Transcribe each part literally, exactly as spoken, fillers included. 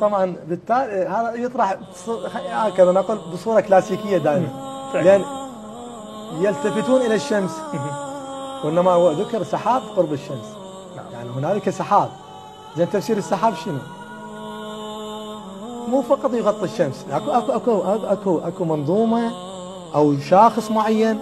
طبعا بالتالي هذا يطرح هكذا نقول بصوره كلاسيكيه دائما، لان يلتفتون الى الشمس وانما هو ذكر سحاب قرب الشمس. يعني هنالك سحاب، زين تفسير السحاب شنو؟ مو فقط يغطي الشمس، اكو اكو اكو اكو, أكو منظومه او شاخص معين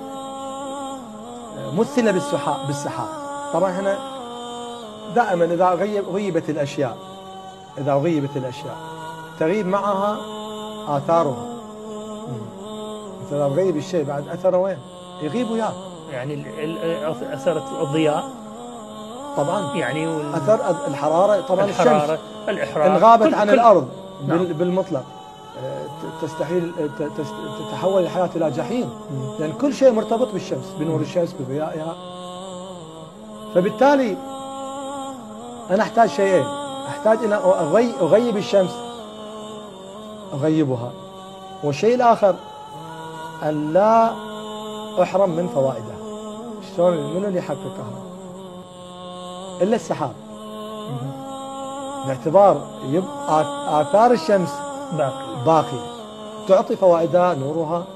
مثل بالسحاب بالسحاب. طبعا هنا دائما اذا غيب غيبت الاشياء اذا غيبت الاشياء تغيب معها اثارها. مثل اذا غيب الشيء بعد اثره وين؟ يغيب وياه. يعني اثر الضياء طبعا، يعني اثر الحراره طبعا، الحرارة الشمس الاحراق ان غابت كل عن كل الارض نعم. بالمطلق تستحيل تتحول الحياه الى جحيم، لان كل شيء مرتبط بالشمس، بنور الشمس، بضيائها. فبالتالي انا احتاج شيئين، احتاج الى اغيب الشمس، اغيبها، والشيء الاخر ان لا احرم من فوائدها. شلون؟ منو اللي يحققها؟ الا السحاب، باعتبار يبقى آثار الشمس باقي باقية تعطي فوائدها، نورها،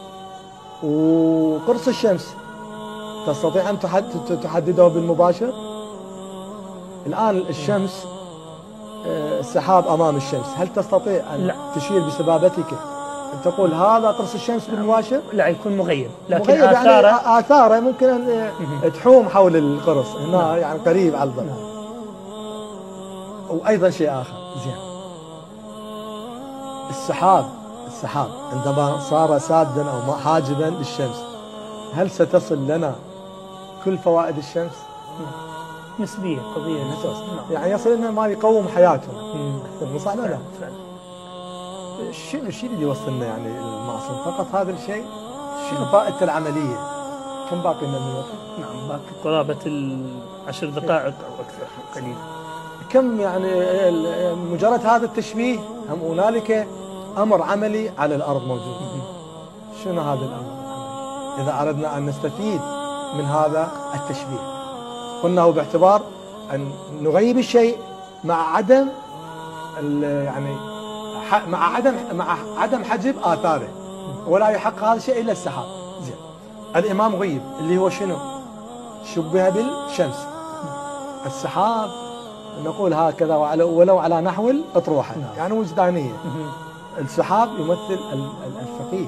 وقرص الشمس تستطيع أن تحدده بالمباشر. الآن الشمس السحاب أمام الشمس، هل تستطيع أن لا. تشير بسبابتك أن تقول هذا قرص الشمس بالمباشر؟ لا، يكون مغيب، لكن مغيب آثاره يعني آثاره ممكن أن تحوم حول القرص هنا، نعم. يعني قريب على الضوء. نعم. وأيضا شيء آخر، زين، السحاب السحاب عندما صار سادا أو حاجبا للشمس، هل ستصل لنا كل فوائد الشمس؟ نسبية، قضية نسبية. يعني يصل لنا ما يقوم حياتنا، مو صح ولا لا؟ شنو الشيء اللي يوصلنا يعني المعصوم؟ فقط هذا الشيء؟ شنو فائدته العملية؟ كم باقي لنا من الوقت؟ نعم، باقي قرابة العشر دقائق أو أكثر قليلا. كم يعني مجرد هذا التشبيه هم هنالك أمر عملي على الأرض موجود. شنو هذا الأمر العملي؟ إذا أردنا أن نستفيد من هذا التشبيه، قلنا باعتبار أن نغيب الشيء مع عدم يعني مع عدم مع عدم حجب آثاره، ولا يحقق هذا الشيء إلا السحاب. زين، الإمام غيب اللي هو شنو؟ شبه بالشمس. السحاب نقول هكذا ولو على نحو الأطروحة، يعني وجدانية. السحاب يمثل الفقيه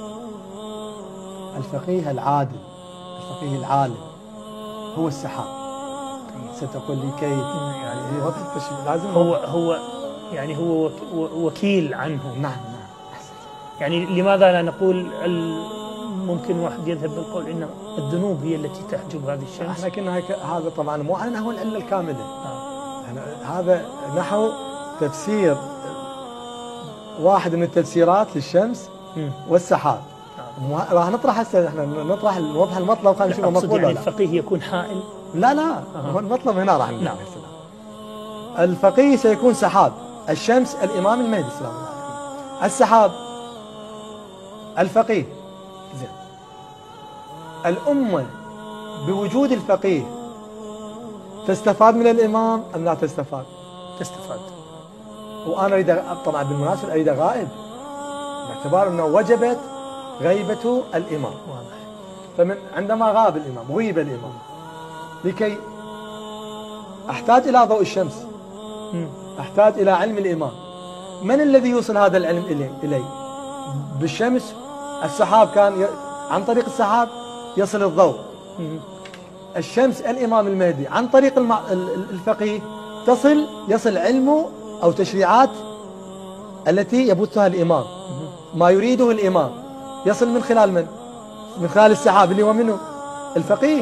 الفقيه العادل، الفقيه العالم، هو السحاب. ستقول لي كيف؟ يعني واضح التشبيه، لازم هو هو يعني هو وكيل عنه. نعم نعم. يعني لماذا لا نقول ممكن واحد يذهب بالقول ان الذنوب هي التي تحجب هذه الشمس؟ احنا كنا هذا طبعا مو على نحو العله الكامله. يعني هذا نحو تفسير واحد من التفسيرات للشمس والسحاب. راح نطرح هسه، احنا نطرح نوضح المطلب، خلينا نشوف مقبول يعني ولا لا. الفقيه يكون حائل؟ لا لا، أه. المطلب هنا راح نعم. الفقيه سيكون سحاب، الشمس الامام المهدي السلام عليكم، السحاب الفقيه. زين، الامه بوجود الفقيه تستفاد من الامام ام لا تستفاد؟ تستفاد. وانا اريد طبعا بالمناسبه اريد غائب، باعتبار انه وجبت غيبة الامام. واضح. فمن عندما غاب الامام، غيب الامام، لكي احتاج الى ضوء الشمس، م. احتاج الى علم الامام. من الذي يوصل هذا العلم الي؟ الي بالشمس. السحاب كان ي... عن طريق السحاب يصل الضوء. م. الشمس الامام المهدي عن طريق المع... الفقيه تصل يصل علمه او تشريعات التي يبثها الامام، ما يريده الامام يصل من خلال من؟ من خلال السحاب اللي هو منه؟ الفقيه.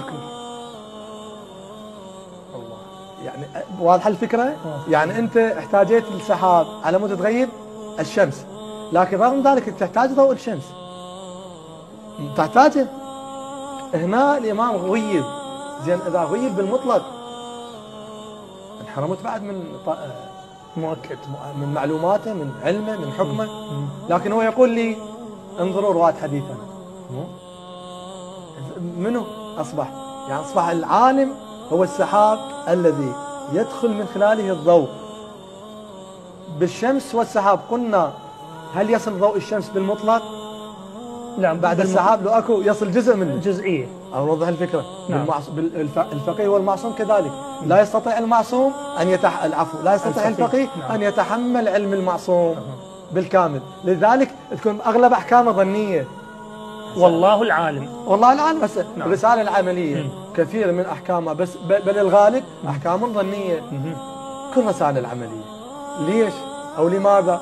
الله، يعني واضحه الفكره؟ يعني انت احتاجيت السحاب على مود تغيب الشمس، لكن رغم ذلك تحتاج ضوء الشمس، تحتاجه. هنا الامام غيب. زين، اذا غيب بالمطلق انحرمت بعد من مؤكد من معلوماته، من علمه، من حكمه. لكن هو يقول لي انظروا رواة حديثنا. منو اصبح؟ يعني اصبح العالم هو السحاب الذي يدخل من خلاله الضوء بالشمس والسحاب قلنا هل يصل ضوء الشمس بالمطلق؟ لا، بعد السحاب لو اكو يصل جزء منه جزئيه. اوضح الفكره. نعم. الفقيه والمعصوم كذلك، لا يستطيع المعصوم ان يتح... العفو لا يستطيع الفقيه نعم. ان يتحمل علم المعصوم بالكامل، لذلك تكون اغلب احكامه ظنيه. والله العالم. والله العالم بس نعم. الرساله العمليه مم. كثير من احكامها بس بل الغالب احكام ظنيه. مم. كل رسائل العمليه. ليش او لماذا؟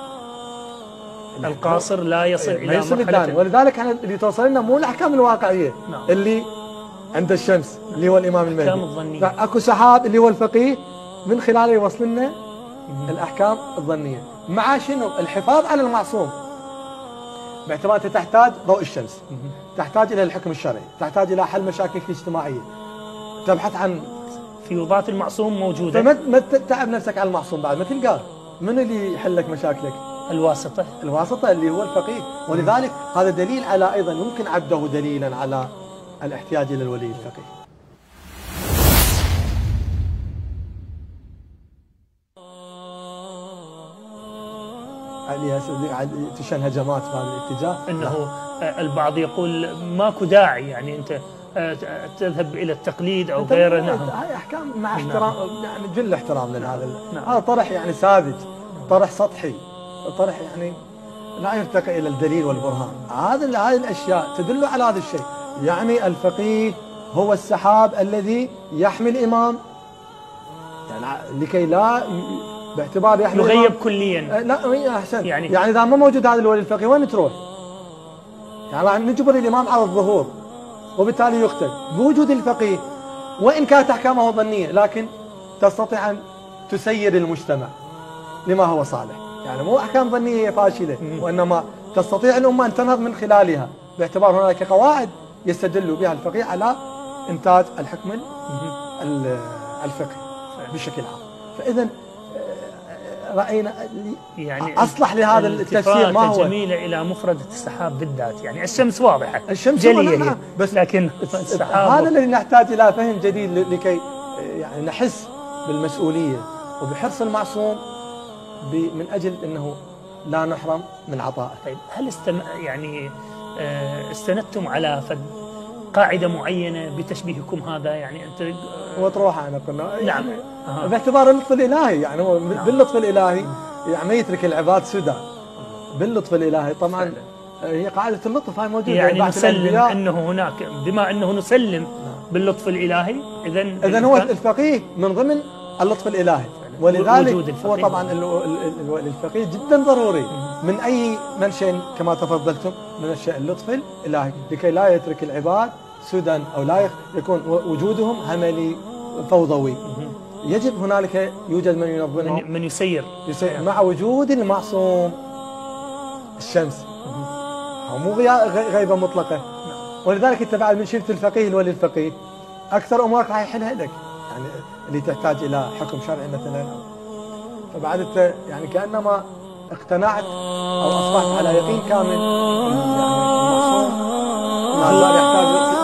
القاصر لا يصل إيه، الى مرحله، ولذلك احنا اللي توصل لنا مو الاحكام الواقعيه. نعم. اللي عند الشمس اللي هو الامام المهدي، الاحكام الظنيه. اكو سحاب اللي هو الفقيه من خلاله يوصل لنا الاحكام الظنيه، مع شنو؟ الحفاظ على المعصوم، باعتبار انت تحتاج ضوء الشمس، تحتاج الى الحكم الشرعي، تحتاج الى حل مشاكلك الاجتماعيه، تبحث عن فيوضات المعصوم موجوده، فما ما تتعب نفسك على المعصوم بعد ما تلقاه. من اللي يحل لك مشاكلك؟ الواسطه. الواسطه اللي هو الفقيه، ولذلك هذا دليل على ايضا يمكن عده دليلا على الاحتياج الى الولي الفقيه. علي تشن هجمات في هذا الاتجاه انه البعض يقول ماكو داعي، يعني انت تذهب الى التقليد او غيره. نعم، هاي احكام مع احترام، يعني جل احترام لهذا. نعم. هذا طرح يعني ساذج، طرح سطحي، طرح يعني لا يرتقي الى الدليل والبرهان. هذا هذه الاشياء تدل على هذا الشيء. يعني الفقيه هو السحاب الذي يحمي الامام، يعني لكي لا باعتبار يحمي يغيب كليا. لا احسن، يعني يعني اذا ما موجود هذا الولي الفقيه وين تروح؟ يعني نجبر الامام على الظهور وبالتالي يقتل بوجود الفقيه، وان كانت احكامه ظنيه لكن تستطيع ان تسير المجتمع لما هو صالح. يعني مو احكام ظنيه فاشله، وانما تستطيع الامه ان تنهض من خلالها، باعتبار هناك قواعد يستدل بها الفقيه على انتاج الحكم الفقهي بشكل عام. فاذا راينا يعني اصلح لهذا التفسير ما هو جميله الى مفردة السحاب بالذات. يعني الشمس واضحه، الشمس جليه نعم، بس لكن السحاب هذا الذي نحتاج الى فهم جديد لكي يعني نحس بالمسؤوليه وبحرص المعصوم من اجل انه لا نحرم من عطائه. طيب، هل استم... يعني استندتم على فد قاعده معينه بتشبيهكم هذا؟ يعني انت وتروح انا قلنا نعم يعني أه. باعتبار اللطف الالهي، يعني هو نعم. باللطف الالهي يعني ما يترك العباد سدى. باللطف الالهي طبعا هي قاعده اللطف هاي موجوده، يعني نسلم انه هناك، بما انه نسلم نعم. باللطف الالهي، اذا اذا هو الفقيه من ضمن اللطف الالهي، ولذلك هو طبعا الفقيه جدا ضروري من اي منشأ كما تفضلتم من الشيء اللطف الالهي، لكي لا يترك العباد سدى او لا يكون وجودهم هملي فوضوي. يجب هنالك يوجد من ينظمهم، من يسير, يسير مع وجود المعصوم الشمس، مو غيبه مطلقه. ولذلك انت بعد من شفت الفقيه الولي الفقيه اكثر امورك راح يحلها لك، يعني اللي تحتاج الى حكم شرعي مثلا، فبعد انت يعني كانما اقتنعت او اصبحت على يقين كامل يعني المعصوم ما زال يحتاج